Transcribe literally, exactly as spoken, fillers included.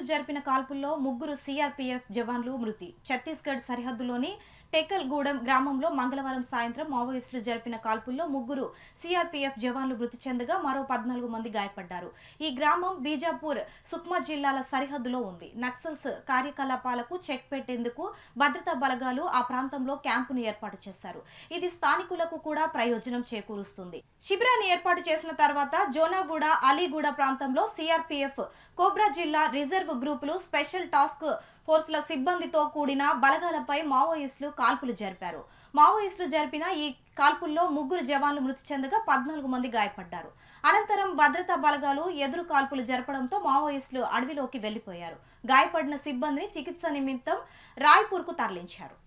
జరిపిన కాల్పుల్లో ముగ్గురు సీఆర్పీఎఫ్ జవాన్లు మృతి. ఛత్తీస్గఢ్ సరిహద్దులోని టెక్కల్గూడెం గ్రామంలో మంగళవారం సాయంత్రం మావోయిస్టులు జరిపిన కాల్పుల్లో ముగ్గురు సీఆర్పీఎఫ్ జవాన్లు మృతి చెందగా మరో పద్నాలుగు మంది గాయపడ్డారు. ఈ గ్రామం బీజాపూర్, సుక్మా జిల్లాల సరిహద్దులో ఉంది. నక్సల్స్ కార్యకలాపాలకు చెక్ పెట్టేందుకు భద్రతా బలగాలు ఆ ప్రాంతంలో క్యాంపును ఏర్పాటు చేశారు. ఇది స్థానికులకు కూడా ప్రయోజనం చేకూరుస్తుంది. శిబిరాన్ని ఏర్పాటు చేసిన తర్వాత జోనాగూడ, అలీగూడ ప్రాంతంలో సీఆర్పీఎఫ్, కోబ్రా జిల్లా రిజర్వ్ గ్రూపులు, స్పెషల్ టాస్క్ ఫోర్స్ల సిబ్బందితో కూడిన బలగాలపై మావోయిస్టులు కాల్పులు జరిపారు. మావోయిస్టులు జరిపిన ఈ కాల్పుల్లో ముగ్గురు జవాన్లు మృతి చెందగా పద్నాలుగు మంది గాయపడ్డారు. అనంతరం భద్రతా బలగాలు ఎదురు కాల్పులు జరపడంతో మావోయిస్టులు అడవిలోకి వెళ్లిపోయారు. గాయపడిన సిబ్బందిని చికిత్స నిమిత్తం రాయ్పూర్కు తరలించారు.